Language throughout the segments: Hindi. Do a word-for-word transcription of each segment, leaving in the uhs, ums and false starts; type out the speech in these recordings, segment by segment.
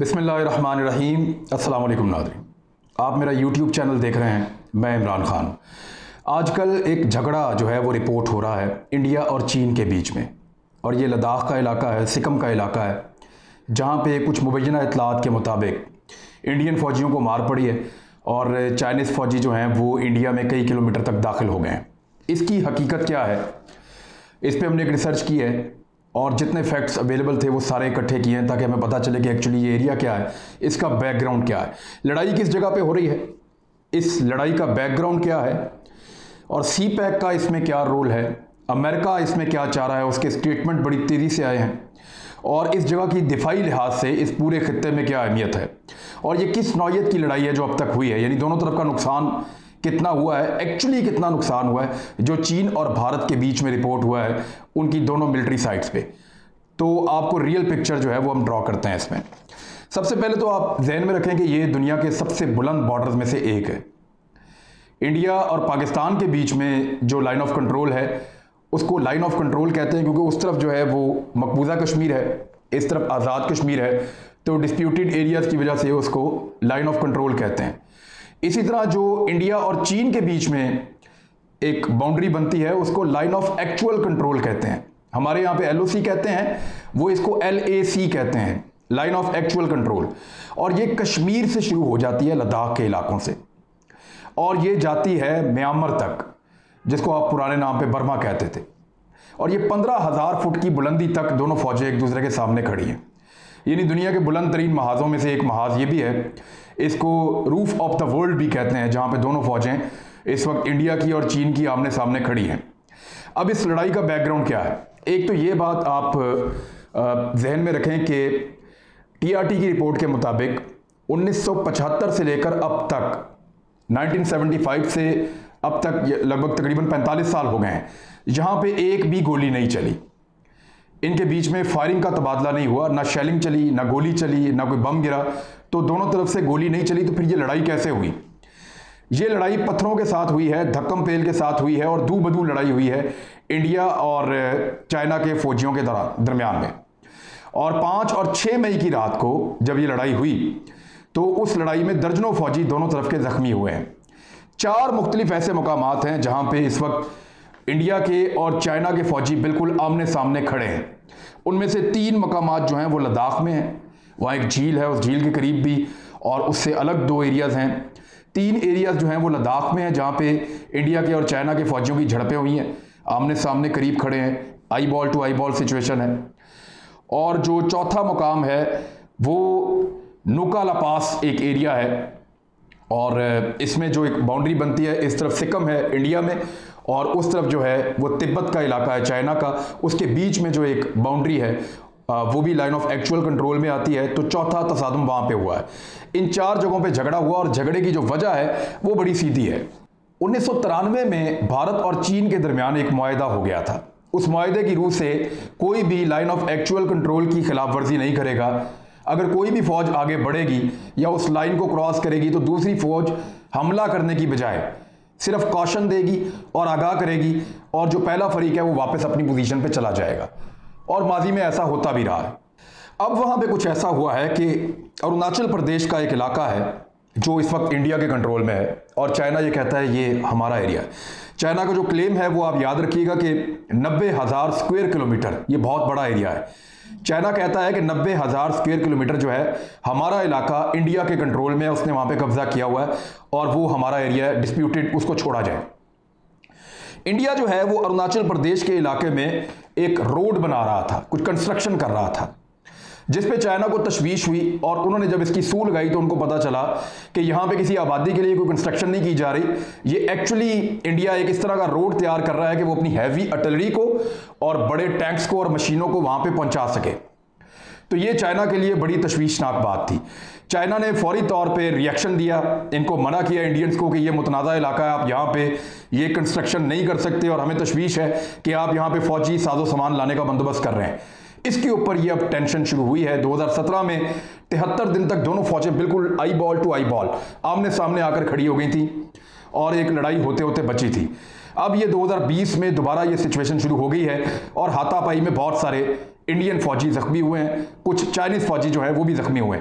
बिस्मिल्लाहिर्रहमानिर्रहीम। अस्सलाम वालेकुम नाज़रीन, आप मेरा यूट्यूब चैनल देख रहे हैं। मैं इमरान खान। आजकल एक झगड़ा जो है वो रिपोर्ट हो रहा है इंडिया और चीन के बीच में, और ये लद्दाख का इलाका है, सिक्किम का इलाका है, जहाँ पे कुछ मुबैना इत्तलात के मुताबिक इंडियन फ़ौजियों को मार पड़ी है और चाइनीज़ फ़ौजी जो हैं वो इंडिया में कई किलोमीटर तक दाखिल हो गए हैं। इसकी हकीकत क्या है, इस पर हमने एक रिसर्च की है और जितने फैक्ट्स अवेलेबल थे वो सारे इकट्ठे किए हैं ताकि हमें पता चले कि एक्चुअली ये एरिया क्या है, इसका बैकग्राउंड क्या है, लड़ाई किस जगह पे हो रही है, इस लड़ाई का बैकग्राउंड क्या है और सी पैक का इसमें क्या रोल है, अमेरिका इसमें क्या चाह रहा है। उसके स्टेटमेंट बड़ी तेज़ी से आए हैं और इस जगह की दिफाई लिहाज से इस पूरे खित्ते में क्या अहमियत है और ये किस नौयत की लड़ाई है जो अब तक हुई है, यानी दोनों तरफ का नुकसान कितना हुआ है, एक्चुअली कितना नुकसान हुआ है जो चीन और भारत के बीच में रिपोर्ट हुआ है उनकी दोनों मिलिट्री साइट्स पे। तो आपको रियल पिक्चर जो है वो हम ड्रॉ करते हैं इसमें। सबसे पहले तो आप जहन में रखें कि ये दुनिया के सबसे बुलंद बॉर्डर्स में से एक है। इंडिया और पाकिस्तान के बीच में जो लाइन ऑफ कंट्रोल है उसको लाइन ऑफ कंट्रोल कहते हैं क्योंकि उस तरफ जो है वो मकबूजा कश्मीर है, इस तरफ आज़ाद कश्मीर है, तो डिस्प्यूटेड एरियाज़ की वजह से उसको लाइन ऑफ कंट्रोल कहते हैं। इसी तरह जो इंडिया और चीन के बीच में एक बाउंड्री बनती है उसको लाइन ऑफ एक्चुअल कंट्रोल कहते हैं। हमारे यहाँ पे एल ओ सी कहते हैं, वो इसको एल ए सी कहते हैं, लाइन ऑफ एक्चुअल कंट्रोल। और ये कश्मीर से शुरू हो जाती है, लद्दाख के इलाकों से, और ये जाती है म्यांमार तक, जिसको आप पुराने नाम पे बर्मा कहते थे। और ये पंद्रह हजार फुट की बुलंदी तक दोनों फौजें एक दूसरे के सामने खड़ी हैं। यानी दुनिया के बुलंद तरीन महाजों में से एक महाज ये भी है, इसको रूफ ऑफ द वर्ल्ड भी कहते हैं, जहाँ पे दोनों फौजें इस वक्त इंडिया की और चीन की आमने सामने खड़ी हैं। अब इस लड़ाई का बैकग्राउंड क्या है, एक तो ये बात आप जहन में रखें कि टी आर टी की रिपोर्ट के मुताबिक उन्नीस सौ पचहत्तर से लेकर अब तक उन्नीस सौ पचहत्तर से अब तक लगभग तकरीबन पैंतालीस साल हो गए हैं जहाँ पे एक भी गोली नहीं चली। इनके बीच में फायरिंग का तबादला नहीं हुआ, ना शेलिंग चली, ना गोली चली, ना कोई बम गिरा, तो दोनों तरफ से गोली नहीं चली। तो फिर ये लड़ाई कैसे हुई? ये लड़ाई पत्थरों के साथ हुई है, धक्कम पेल के साथ हुई है और दू बदू लड़ाई हुई है इंडिया और चाइना के फौजियों के दरमियान में। और पाँच और छः मई की रात को जब ये लड़ाई हुई तो उस लड़ाई में दर्जनों फौजी दोनों तरफ के जख्मी हुए हैं। चार मुख्तलिफ ऐसे मकामात हैं जहाँ पे इस वक्त इंडिया के और चाइना के फौजी बिल्कुल आमने सामने खड़े हैं। उनमें से तीन मकामात जो हैं वो लद्दाख में हैं, वहाँ एक झील है, उस झील के करीब भी, और उससे अलग दो एरियाज़ हैं। तीन एरियाज़ जो हैं वो लद्दाख में हैं जहाँ पे इंडिया के और चाइना के फौजियों की झड़पें हुई हैं, आमने सामने करीब खड़े हैं, eyeball to eyeball situation है। और जो चौथा मुकाम है वो नुका ला पास एक एरिया है, और इसमें जो एक बाउंड्री बनती है, इस तरफ सिक्किम है इंडिया में और उस तरफ जो है वो तिब्बत का इलाका है चाइना का, उसके बीच में जो एक बाउंड्री है वो भी लाइन ऑफ एक्चुअल कंट्रोल में आती है। तो चौथा तसादुम वहाँ पे हुआ है। इन चार जगहों पे झगड़ा हुआ और झगड़े की जो वजह है वो बड़ी सीधी है। उन्नीस सौ तिरानवे में भारत और चीन के दरमियान एक मुआहदा हो गया था। उस मुआहदे की रूह से कोई भी लाइन ऑफ एक्चुअल कंट्रोल की खिलाफ वर्जी नहीं करेगा। अगर कोई भी फौज आगे बढ़ेगी या उस लाइन को क्रॉस करेगी तो दूसरी फौज हमला करने की बजाय सिर्फ कॉशन देगी और आगाह करेगी, और जो पहला फरीक है वो वापस अपनी पोजीशन पे चला जाएगा। और माजी में ऐसा होता भी रहा है। अब वहाँ पे कुछ ऐसा हुआ है कि अरुणाचल प्रदेश का एक इलाका है जो इस वक्त इंडिया के कंट्रोल में है और चाइना ये कहता है ये हमारा एरिया है। चाइना का जो क्लेम है वो आप याद रखिएगा कि नब्बे हज़ार स्क्वायर किलोमीटर, ये बहुत बड़ा एरिया है। चाइना कहता है कि नब्बे हज़ार स्क्वायर किलोमीटर जो है हमारा इलाका इंडिया के कंट्रोल में है, उसने वहाँ पे कब्जा किया हुआ है और वो हमारा एरिया है, डिस्प्यूटेड, उसको छोड़ा जाए। इंडिया जो है वो अरुणाचल प्रदेश के इलाके में एक रोड बना रहा था, कुछ कंस्ट्रक्शन कर रहा था, जिस पे चाइना को तशवीश हुई और उन्होंने जब इसकी सूल लगाई तो उनको पता चला कि यहाँ पे किसी आबादी के लिए कोई कंस्ट्रक्शन नहीं की जा रही, ये एक्चुअली इंडिया एक इस तरह का रोड तैयार कर रहा है कि वो अपनी हैवी आर्टिलरी को और बड़े टैंक्स को और मशीनों को वहाँ पे पहुँचा सके। तो ये चाइना के लिए बड़ी तशवीशनाक बात थी। चाइना ने फौरी तौर पे रिएक्शन दिया, इनको मना किया इंडियंस को कि ये मुतनाज़ा इलाका है, आप यहाँ पे ये कंस्ट्रक्शन नहीं कर सकते और हमें तशवीश है कि आप यहाँ पे फौजी साजो सामान लाने का बंदोबस्त कर रहे हैं। इसके ऊपर ये अब टेंशन शुरू हुई है। दो हज़ार सत्रह में तिहत्तर दिन तक दोनों फौजें बिल्कुल eyeball to eyeball आमने सामने आकर खड़ी हो गई थी और एक लड़ाई होते होते बची थी। अब ये दो हज़ार बीस में दोबारा ये सिचुएशन शुरू हो गई है और हाथापाई में बहुत सारे इंडियन फौजी जख्मी हुए हैं, कुछ चाइनीज फौजी जो है वो भी जख्मी हुए हैं।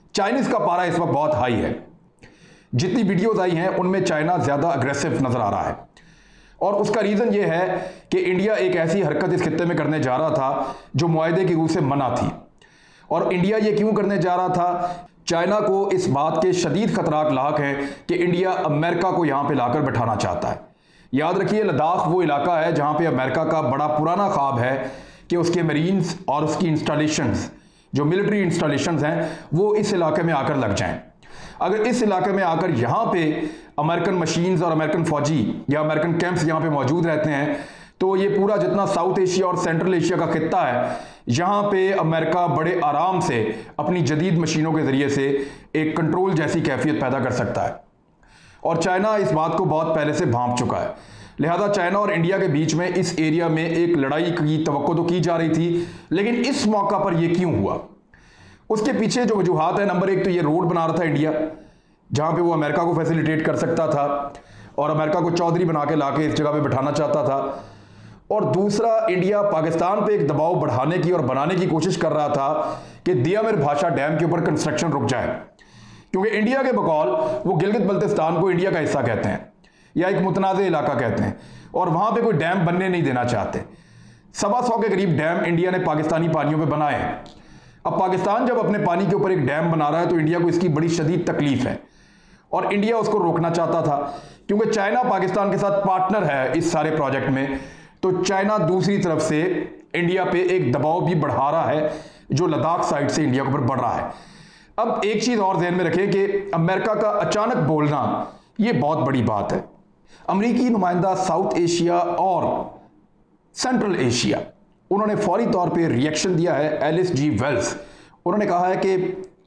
चाइनीज का पारा इस वक्त बहुत हाई है। जितनी वीडियोज आई हैं उनमें चाइना ज़्यादा अग्रेसिव नज़र आ रहा है, और उसका रीज़न ये है कि इंडिया एक ऐसी हरकत इस खित्ते में करने जा रहा था जो मुआहदे की रूह से मना थी। और इंडिया ये क्यों करने जा रहा था? चाइना को इस बात के शदीद खतरात लाक हैं कि इंडिया अमेरिका को यहाँ पे लाकर बैठाना चाहता है। याद रखिए, लद्दाख वो इलाका है जहाँ पे अमेरिका का बड़ा पुराना ख्वाब है कि उसके मरीन्स और उसकी इंस्टॉलेशंस, जो मिलिट्री इंस्टॉलेशंस हैं, वो इस इलाके में आकर लग जाएं। अगर इस इलाके में आकर यहाँ पे अमेरिकन मशीन्स और अमेरिकन फौजी या अमेरिकन कैंप्स यहाँ पे मौजूद रहते हैं, तो ये पूरा जितना साउथ एशिया और सेंट्रल एशिया का खित्ता है, यहाँ पे अमेरिका बड़े आराम से अपनी जदीद मशीनों के ज़रिए से एक कंट्रोल जैसी कैफियत पैदा कर सकता है। और चाइना इस बात को बहुत पहले से भांप चुका है। लिहाजा चाइना और इंडिया के बीच में इस एरिया में एक लड़ाई की तवक्को तो की जा रही थी, लेकिन इस मौका पर यह क्यों हुआ? उसके पीछे जो वजूहात है, नंबर एक तो ये रोड बना रहा था इंडिया, जहाँ पे वो अमेरिका को फैसिलिटेट कर सकता था और अमेरिका को चौधरी बना के लाके इस जगह पे बैठाना चाहता था। और दूसरा, इंडिया पाकिस्तान पे एक दबाव बढ़ाने की और बनाने की कोशिश कर रहा था कि दियामिर भाषा डैम के ऊपर कंस्ट्रक्शन रुक जाए, क्योंकि इंडिया के बकौल वो गिलगित बल्तिस्तान को इंडिया का हिस्सा कहते हैं या एक मुतनाज़ इलाका कहते हैं, और वहाँ पे कोई डैम बनने नहीं देना चाहते। सवा सौ के करीब डैम इंडिया ने पाकिस्तानी पानियों पे बनाए हैं। अब पाकिस्तान जब अपने पानी के ऊपर एक डैम बना रहा है तो इंडिया को इसकी बड़ी शदीद तकलीफ है, और इंडिया उसको रोकना चाहता था क्योंकि चाइना पाकिस्तान के साथ पार्टनर है इस सारे प्रोजेक्ट में। तो चाइना दूसरी तरफ से इंडिया पे एक दबाव भी बढ़ा रहा है जो लद्दाख साइड से इंडिया के ऊपर बढ़ रहा है। अब एक चीज़ और ध्यान में रखें कि अमेरिका का अचानक बोलना ये बहुत बड़ी बात है। अमेरिकी नुमाइंदा साउथ एशिया और सेंट्रल एशिया, उन्होंने फौरी तौर पे रिएक्शन दिया है। एलिस जी वेल्स, उन्होंने कहा है कि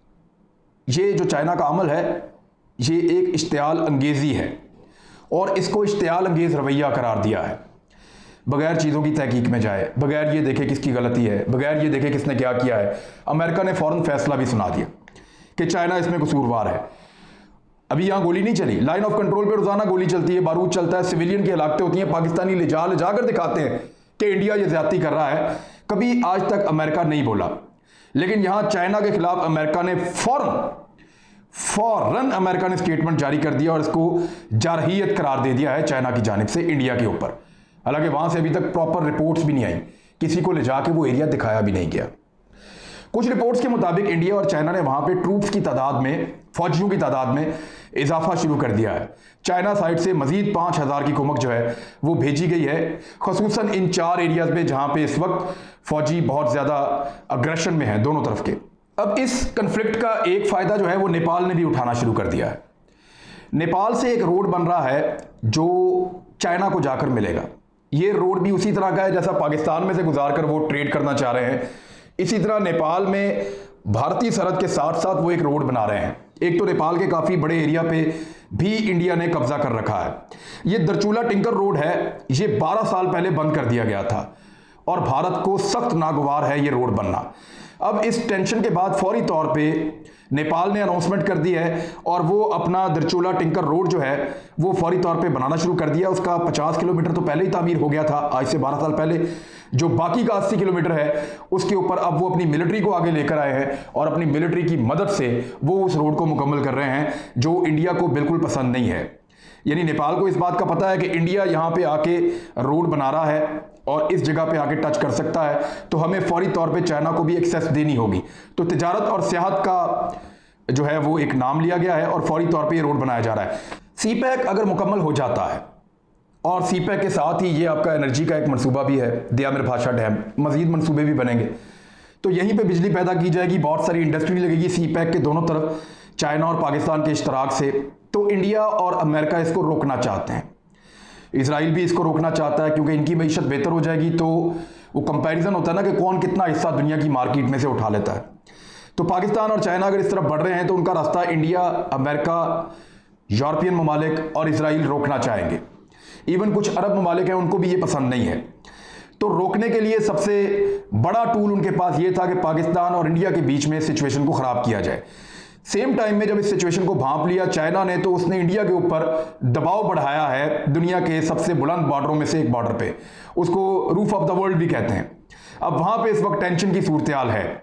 ये जो चाइना का अमल है ये एक इश्तियाल अंगेज़ी है, और इसको इश्तियाल अंगेज़ रवैया करार दिया है। बगैर चीज़ों की तहकीक में जाए, बगैर ये देखे किसकी गलती है, बगैर ये देखे किसने क्या किया है, अमेरिका ने फ़ौरन फैसला भी सुना दिया कि चाइना इसमें कसूरवार है। अभी यहाँ गोली नहीं चली, लाइन ऑफ कंट्रोल पे रोज़ाना गोली चलती है, बारूद चलता है, सिविलियन की हलाकतें होती हैं, पाकिस्तानी ले जा ले जाकर दिखाते हैं कि इंडिया ये ज्यादती कर रहा है। कभी आज तक अमेरिका नहीं बोला, लेकिन यहाँ चाइना के खिलाफ अमेरिका ने फौरन फौरन अमेरिका ने स्टेटमेंट जारी कर दिया और इसको जारहियत करार दे दिया है चाइना की जानिब से इंडिया के ऊपर। हालांकि वहां से अभी तक प्रॉपर रिपोर्ट्स भी नहीं आई, किसी को ले जाके वो एरिया दिखाया भी नहीं गया। कुछ रिपोर्ट्स के मुताबिक इंडिया और चाइना ने वहां पे ट्रूप्स की तादाद में, फौजियों की तादाद में इजाफा शुरू कर दिया है। चाइना साइड से मजीद पाँच हज़ार की कुमक जो है वो भेजी गई है, खसूसन इन चार एरियाज में जहां पे इस वक्त फौजी बहुत ज़्यादा अग्रेशन में हैं दोनों तरफ के। अब इस कन्फ्लिक्ट का एक फ़ायदा जो है वो नेपाल ने भी उठाना शुरू कर दिया है। नेपाल से एक रोड बन रहा है जो चाइना को जाकर मिलेगा। ये रोड भी उसी तरह का है जैसा पाकिस्तान में से गुजार कर वो ट्रेड करना चाह रहे हैं। इसी तरह नेपाल में भारतीय सरहद के साथ साथ वो एक रोड बना रहे हैं। एक तो नेपाल के काफ़ी बड़े एरिया पे भी इंडिया ने कब्जा कर रखा है। ये दरचूला टिंकर रोड है, ये बारह साल पहले बंद कर दिया गया था और भारत को सख्त नागवार है ये रोड बनना। अब इस टेंशन के बाद फौरी तौर पे नेपाल ने अनाउंसमेंट कर दी है और वो अपना दरचूला टिंकर रोड जो है वो फौरी तौर पे बनाना शुरू कर दिया। उसका पचास किलोमीटर तो पहले ही तामीर हो गया था, आज से बारह साल पहले। जो बाकी का अस्सी किलोमीटर है उसके ऊपर अब वो अपनी मिलिट्री को आगे लेकर आए हैं और अपनी मिलिट्री की मदद से वो उस रोड को मुकम्मल कर रहे हैं जो इंडिया को बिल्कुल पसंद नहीं है। यानी नेपाल को इस बात का पता है कि इंडिया यहाँ पे आके रोड बना रहा है और इस जगह पे आके टच कर सकता है, तो हमें फौरी तौर पे चाइना को भी एक्सेस देनी होगी। तो तिजारत और सियाहत का जो है वो एक नाम लिया गया है और फौरी तौर पे ये रोड बनाया जा रहा है। सी पैक अगर मुकम्मल हो जाता है और सी पैक के साथ ही ये आपका एनर्जी का एक मनसूबा भी है, दियामिर भाषा डैम, मजीद मनसूबे भी बनेंगे, तो यहीं पे बिजली पैदा की जाएगी, बहुत सारी इंडस्ट्री लगेगी सी पैक के दोनों तरफ, चाइना और पाकिस्तान के इश्तराक से। तो इंडिया और अमेरिका इसको रोकना चाहते हैं, इजराइल भी इसको रोकना चाहता है क्योंकि इनकी मईशत बेहतर हो जाएगी। तो वो कंपैरिजन होता है ना कि कौन कितना हिस्सा दुनिया की मार्केट में से उठा लेता है। तो पाकिस्तान और चाइना अगर इस तरफ बढ़ रहे हैं तो उनका रास्ता इंडिया, अमेरिका, यूरोपियन ममालिक और इसराइल रोकना चाहेंगे। इवन कुछ अरब ममालिक हैं, उनको भी ये पसंद नहीं है। तो रोकने के लिए सबसे बड़ा टूल उनके पास ये था कि पाकिस्तान और इंडिया के बीच में सिचुएशन को ख़राब किया जाए। सेम टाइम में जब इस सिचुएशन को भांप लिया चाइना ने, तो उसने इंडिया के ऊपर दबाव बढ़ाया है दुनिया के सबसे बुलंद बॉर्डरों में से एक बॉर्डर पे, उसको रूफ ऑफ द वर्ल्ड भी कहते हैं। अब वहाँ पे इस वक्त टेंशन की सूरत हाल है।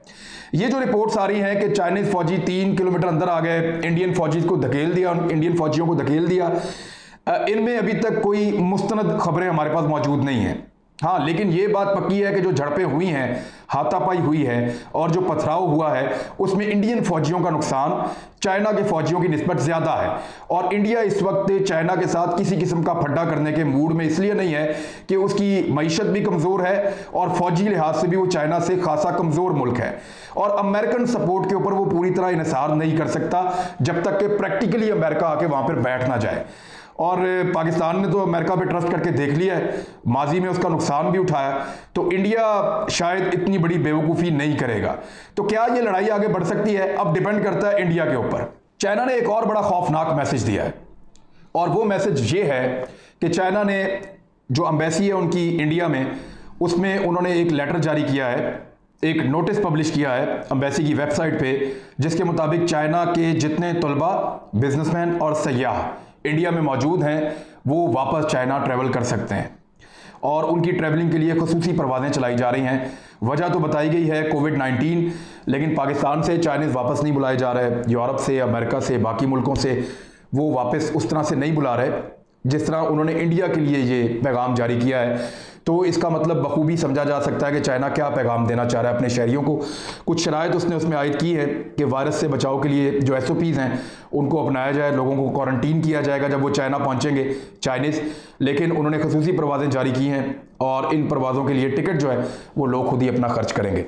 ये जो रिपोर्ट्स आ रही हैं कि चाइनीज फौजी तीन किलोमीटर अंदर आ गए, इंडियन फौजी को धकेल दिया, इंडियन फौजियों को धकेल दिया, इनमें अभी तक कोई मुस्तनद खबरें हमारे पास मौजूद नहीं हैं। हाँ, लेकिन ये बात पक्की है कि जो झड़पें हुई हैं, हाथापाई हुई है और जो पथराव हुआ है, उसमें इंडियन फौजियों का नुकसान चाइना के फौजियों की निस्बत ज़्यादा है। और इंडिया इस वक्त चाइना के साथ किसी किस्म का फड्डा करने के मूड में इसलिए नहीं है कि उसकी मईशत भी कमज़ोर है और फौजी लिहाज से भी वो चाइना से खासा कमज़ोर मुल्क है। और अमेरिकन सपोर्ट के ऊपर वो पूरी तरह इन्हिसार नहीं कर सकता जब तक कि प्रैक्टिकली अमेरिका आके वहाँ पर बैठ ना जाए। और पाकिस्तान ने तो अमेरिका पे ट्रस्ट करके देख लिया है, माजी में उसका नुकसान भी उठाया, तो इंडिया शायद इतनी बड़ी बेवकूफ़ी नहीं करेगा। तो क्या ये लड़ाई आगे बढ़ सकती है? अब डिपेंड करता है इंडिया के ऊपर। चाइना ने एक और बड़ा खौफनाक मैसेज दिया है और वो मैसेज ये है कि चाइना ने जो एम्बेसी है उनकी इंडिया में, उसमें उन्होंने एक लेटर जारी किया है, एक नोटिस पब्लिश किया है एम्बेसी की वेबसाइट पे, जिसके मुताबिक चाइना के जितने तलबा, बिजनेसमैन और सयाह इंडिया में मौजूद हैं वो वापस चाइना ट्रैवल कर सकते हैं और उनकी ट्रैवलिंग के लिए खुसूसी परवाज़ें चलाई जा रही हैं। वजह तो बताई गई है कोविड नाइन्टीन, लेकिन पाकिस्तान से चाइनीज़ वापस नहीं बुलाए जा रहे, यूरोप से, अमेरिका से, बाकी मुल्कों से वो वापस उस तरह से नहीं बुला रहे जिस तरह उन्होंने इंडिया के लिए ये पैगाम जारी किया है। तो इसका मतलब बखूबी समझा जा सकता है कि चाइना क्या पैगाम देना चाह रहा है अपने शहरियों को। कुछ शराइत उसने उसमें आयद की है कि वायरस से बचाव के लिए जो एस ओ पीज़ हैं उनको अपनाया जाए, लोगों को क्वारंटीन किया जाएगा जब वो चाइना पहुंचेंगे चाइनीज़। लेकिन उन्होंने खुसूसी परवाज़ें जारी की हैं और इन परवाज़ों के लिए टिकट जो है वो लोग खुद ही अपना खर्च करेंगे।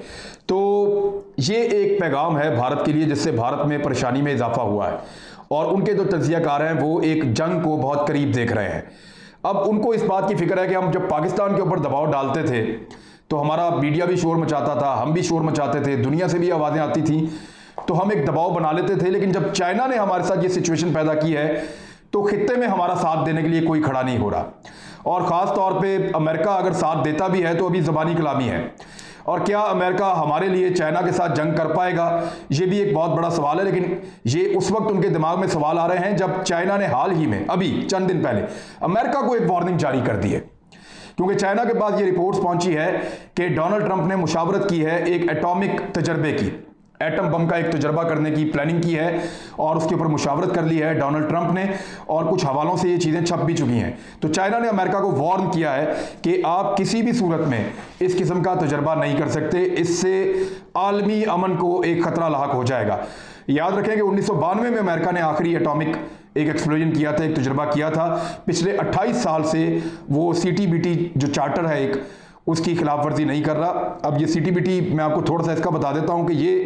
तो ये एक पैगाम है भारत के लिए जिससे भारत में परेशानी में इजाफा हुआ है और उनके जो तज्ज़ियाकार हैं वो एक जंग को बहुत करीब देख रहे हैं। अब उनको इस बात की फिक्र है कि हम जब पाकिस्तान के ऊपर दबाव डालते थे तो हमारा मीडिया भी शोर मचाता था, हम भी शोर मचाते थे, दुनिया से भी आवाज़ें आती थी, तो हम एक दबाव बना लेते थे। लेकिन जब चाइना ने हमारे साथ ये सिचुएशन पैदा की है तो खित्ते में हमारा साथ देने के लिए कोई खड़ा नहीं हो रहा और ख़ास तौर पे अमेरिका अगर साथ देता भी है तो अभी ज़बानी कलामी है। और क्या अमेरिका हमारे लिए चाइना के साथ जंग कर पाएगा, ये भी एक बहुत बड़ा सवाल है। लेकिन ये उस वक्त उनके दिमाग में सवाल आ रहे हैं जब चाइना ने हाल ही में अभी चंद दिन पहले अमेरिका को एक वार्निंग जारी कर दी है, क्योंकि चाइना के पास ये रिपोर्ट्स पहुंची है कि डोनाल्ड ट्रंप ने मुशावरत की है एक एटॉमिक तजर्बे की, एटम बम का एक तजर्बा करने की प्लानिंग की है और उसके ऊपर मुशावरत कर ली है डोनाल्ड ट्रंप ने और कुछ हवालों से ये चीज़ें छप भी चुकी हैं। तो चाइना ने अमेरिका को वार्न किया है कि आप किसी भी सूरत में इस किस्म का तजर्बा नहीं कर सकते, इससे आलमी अमन को एक खतरा लाहक हो जाएगा। याद रखें कि उन्नीस सौ बानवे में अमेरिका ने आखिरी एटॉमिक एक एक्सप्लोजन किया था, एक तजर्बा किया था। पिछले अट्ठाईस साल से वो सी टी बी टी जो चार्टर है एक, उसकी खिलाफ वर्जी नहीं कर रहा। अब ये सी टी बी टी मैं आपको थोड़ा सा इसका बता देता हूं कि ये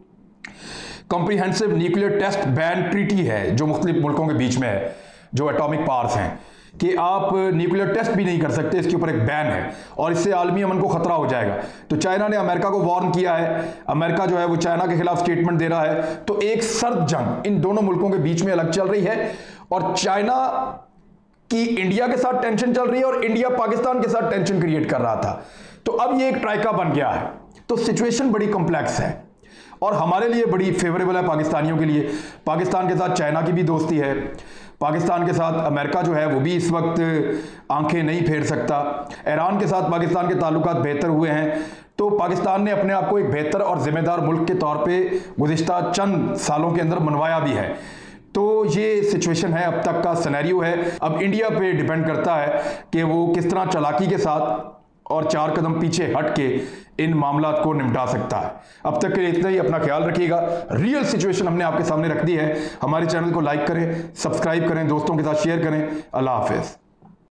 comprehensive nuclear test ban treaty है जो मुख्तलिफ मुल्कों के बीच में है, जो एटॉमिक पावर्स हैं, कि आप न्यूक्लियर टेस्ट भी नहीं कर सकते, इसके ऊपर एक बैन है और इससे आलमी अमन को खतरा हो जाएगा। तो चाइना ने अमेरिका को वार्न किया है, अमेरिका जो है वो चाइना के खिलाफ स्टेटमेंट दे रहा है। तो एक सर्द जंग इन दोनों मुल्कों के बीच में अलग चल रही है और चाइना कि इंडिया के साथ टेंशन चल रही है और इंडिया पाकिस्तान के साथ टेंशन क्रिएट कर रहा था। तो अब ये एक ट्राइका बन गया है। तो सिचुएशन बड़ी कॉम्प्लेक्स है और हमारे लिए बड़ी फेवरेबल है पाकिस्तानियों के लिए। पाकिस्तान के साथ चाइना की भी दोस्ती है, पाकिस्तान के साथ अमेरिका जो है वो भी इस वक्त आंखें नहीं फेर सकता। ईरान के साथ पाकिस्तान के ताल्लुकात बेहतर हुए हैं, तो पाकिस्तान ने अपने आप को एक बेहतर और जिम्मेदार मुल्क के तौर पे गुज़िश्ता चंद सालों के अंदर मनवाया भी है। तो ये सिचुएशन है, अब तक का सिनेरियो है। अब इंडिया पे डिपेंड करता है कि वो किस तरह चालाकी के साथ और चार कदम पीछे हट के इन मामलात को निपटा सकता है। अब तक के लिए इतना ही, अपना ख्याल रखिएगा। रियल सिचुएशन हमने आपके सामने रख दी है। हमारे चैनल को लाइक करें, सब्सक्राइब करें, दोस्तों के साथ शेयर करें। अल्लाह हाफिज़।